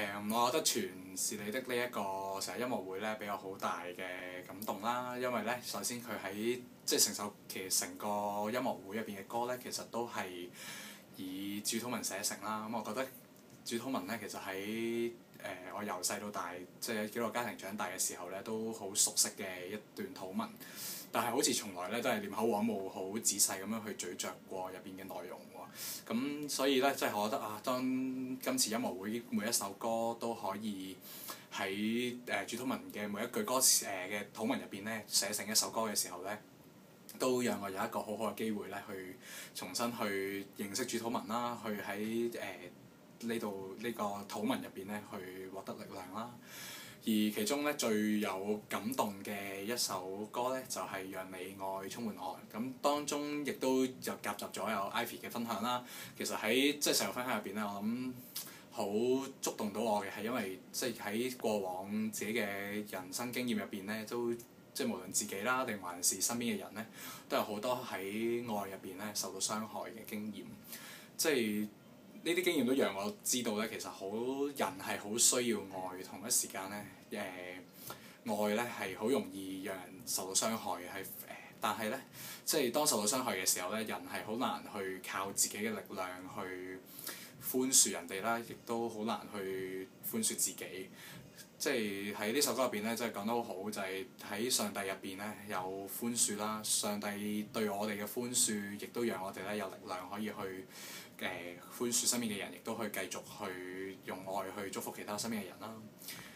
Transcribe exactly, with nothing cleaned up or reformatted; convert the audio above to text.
誒，我覺得全是你的呢一個成日音樂會咧，俾我好大嘅感動啦。因為咧，首先佢喺即係成首其實成個音樂會入邊嘅歌咧，其實都係以主禱文寫成啦。咁我覺得主禱文咧，其實喺誒、呃、我由細到大，即係喺基督教家庭長大嘅時候咧，都好熟悉嘅一段禱文。但係好似從來咧都係念口簧，冇好仔細咁樣去咀嚼過入邊嘅內容喎。咁所以咧，即係我覺得啊，當今次音樂會每一首歌都可以喺誒主禱文嘅每一句歌詞誒嘅禱文入邊咧寫成一首歌嘅時候咧，都讓我有一個好好嘅機會咧，去重新去認識主禱文啦，去喺誒呢度呢個禱文入邊咧去獲得力量啦。而其中咧最有感動嘅一首歌咧，就係、是《讓你愛充滿愛》。咁當中亦都就夾雜咗有 Ivy 嘅分享啦。其實喺即係成個分享入邊咧，我諗好觸動到我嘅係因為即係喺過往自己嘅人生經驗入邊咧，都即係無論自己啦，定還是身邊嘅人咧，都有好多喺愛入邊咧受到傷害嘅經驗。即係呢啲經驗都讓我知道咧，其實好人係好需要愛，同一時間咧誒愛咧係好容易讓人受到傷害嘅。係誒，但係咧即係當受到傷害嘅時候咧，人係好難去靠自己嘅力量去寬恕人哋啦，亦都好難去寬恕自己。即係喺呢首歌入邊咧，即係講得好好，就係喺上帝入邊咧有寬恕啦。上帝對我哋嘅寬恕，亦都讓我哋咧有力量可以去誒寬恕身邊嘅人，亦都可以繼續去用愛去祝福其他身邊嘅人啦。